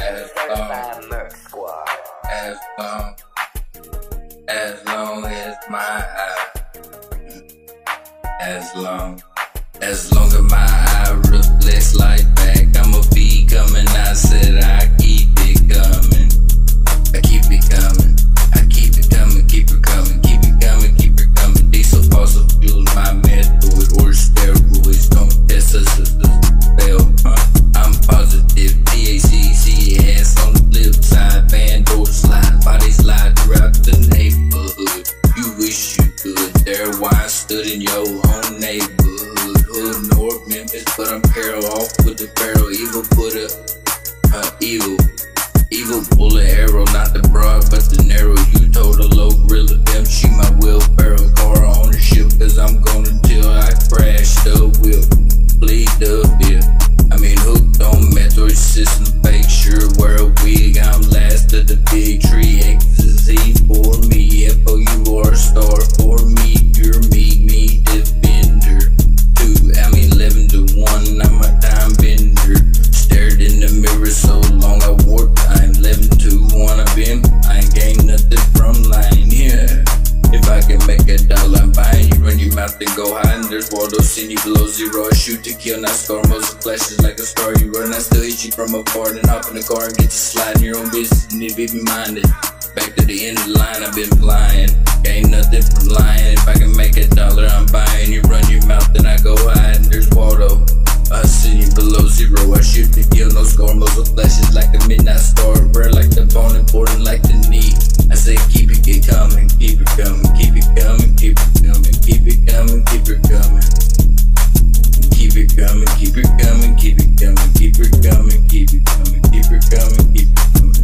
as my eye, as long as my eye reflects light back, I'ma be coming. I said I keep it coming, I keep it coming, I keep it coming, keep it coming, keep it coming, keep it coming. Diesel fossil fuels, my method, or steroids, don't test us as a spell. I'm positive, TACC ass on the flip side, van door slide, body slide throughout the neighborhood. You wish you could, there why I stood in your own neighborhood. Hood North Memphis, but I'm Carol off with the barrel. Evil put a evil pull an arrow, not the broad but the narrow. You told a low gorilla them she my wheelbarrow. Car ownership, cause I'm gonna till I crash the wheel. Bleed the beer, I mean hooked on method system fake. Sure wear a wig, I'm last of the big tree. Ecstasy for me, FOUR star for me. You're me defender. 11 to 1, I'm a time bender. Stared in the mirror so long I wore time. 11 to 1, I've been blind, gained nothing from lying. Yeah, if I can make $1, I'm buying. You run your mouth and go high, and there's Waldo, send you below zero. I shoot to kill, not scar. Most flashes like a star. You run, I still hit you from afar. Then hop in the car and get you sliding. Your own business, you need to be minded. Back to the end of the line, I've been flying. Gained nothing from lying. If I can make $1, I'm buying. You run your mouth, then I go high, and there's Waldo. I send you below zero. I shoot to kill, no score. Most flashes like a midnight star. Rare like the bone, important like the knee. I say keep it coming, keep it coming, keep it coming, keep it coming, keep it coming, keep it coming, keep it coming, keep it coming, keep it coming, keep it coming, keep it coming, keep it coming, keep it coming.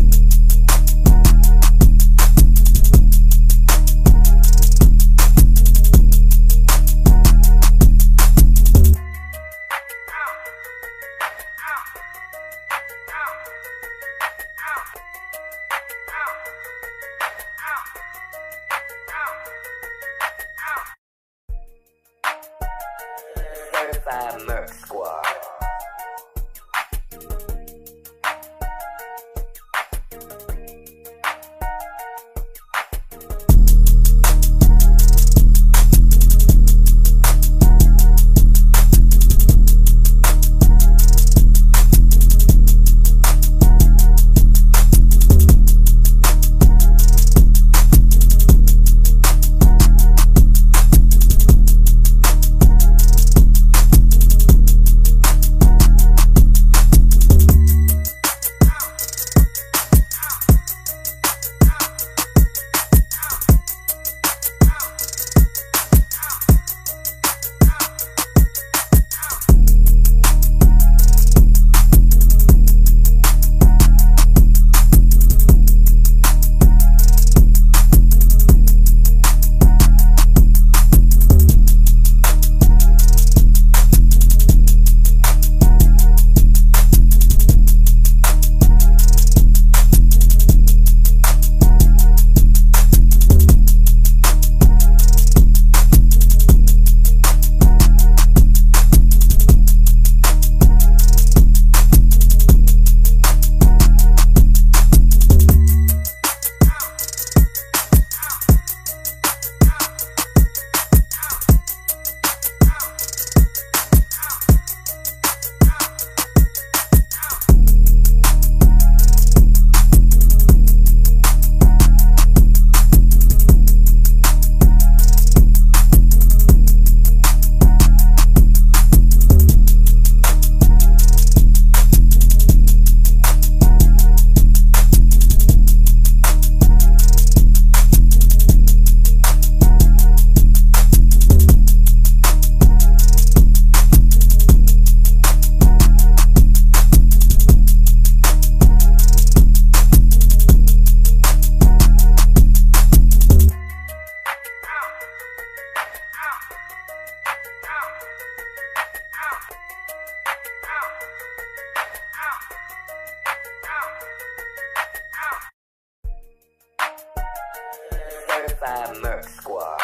Merc Squad. Merc Squad.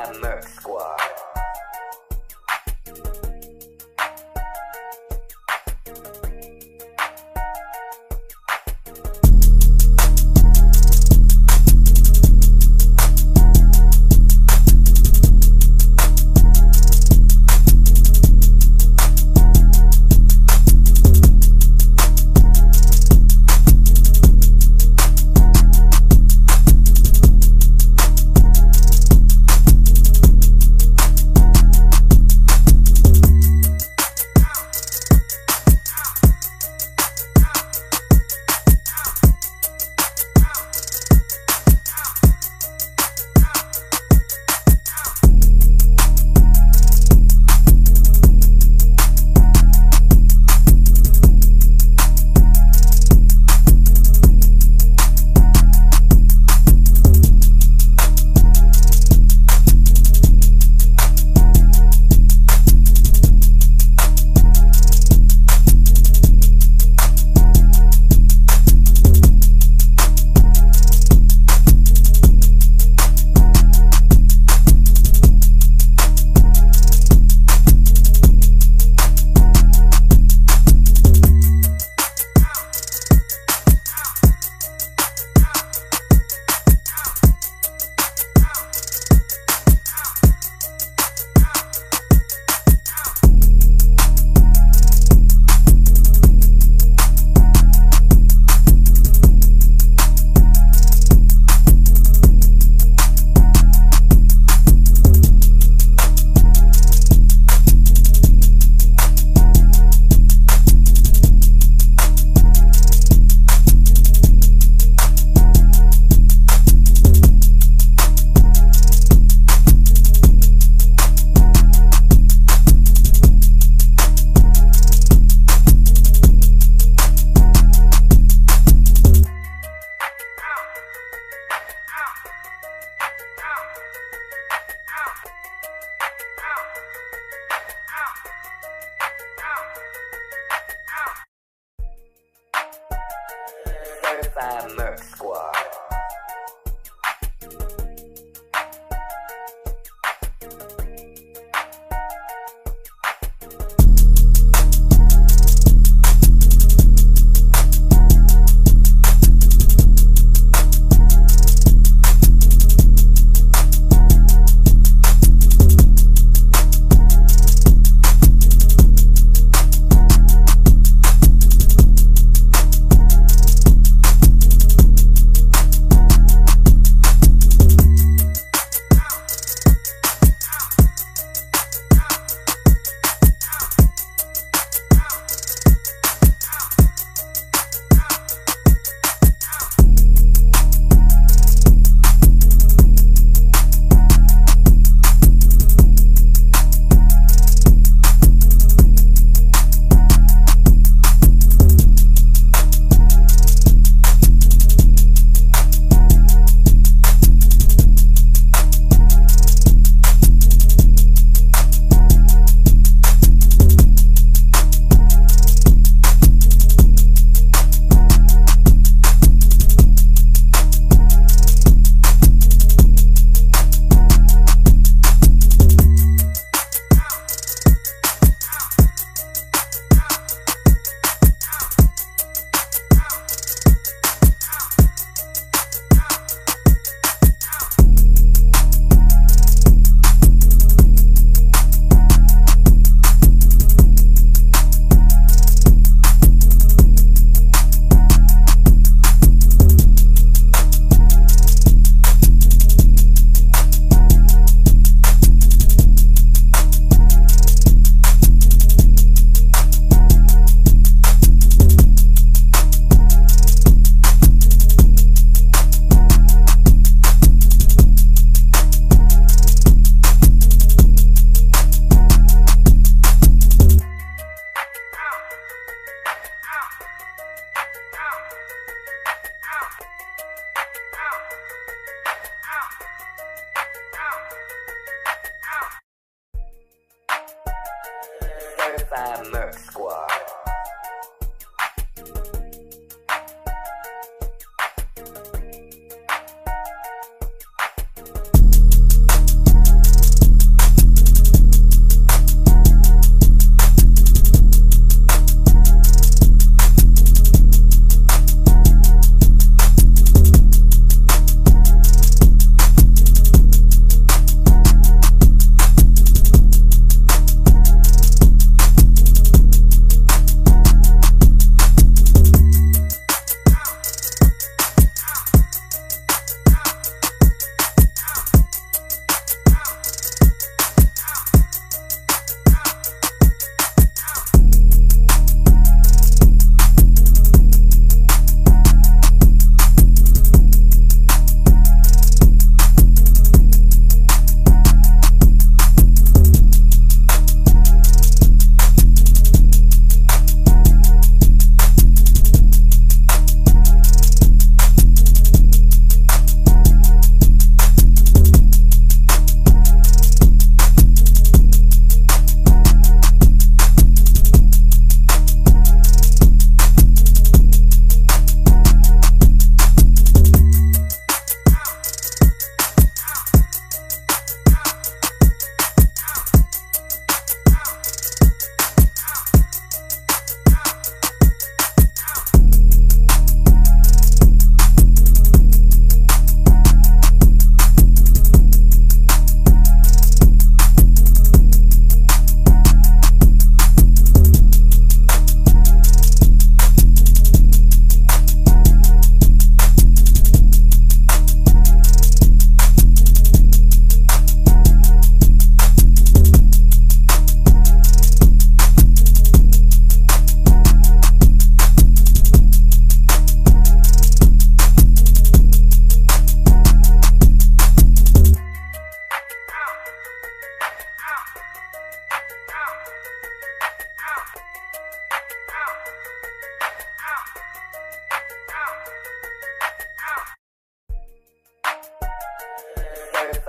Certified Merc Squad.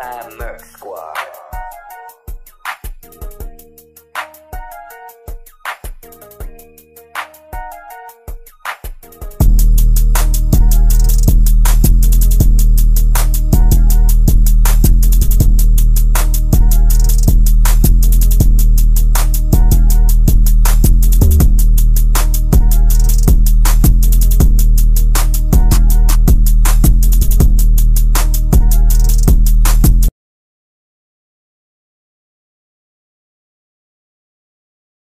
Certified Merc Squad.